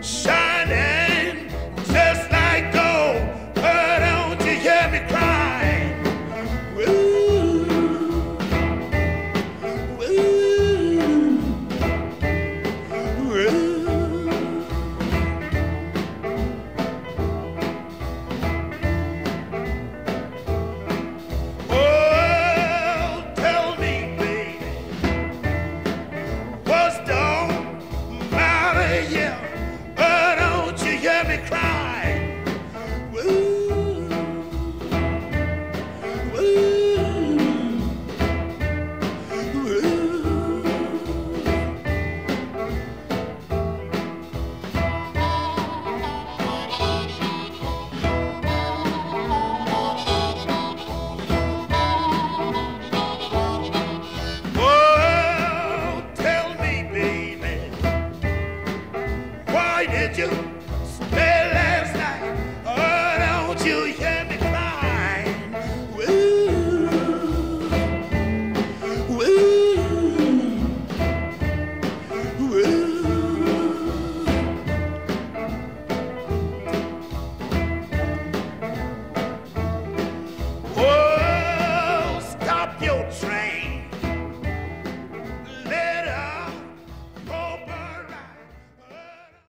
shining just like gold. Why don't you hear me crying? Ooh, ooh, ooh. Oh, tell me, baby, what's done? Yeah, why don't you hear me cry?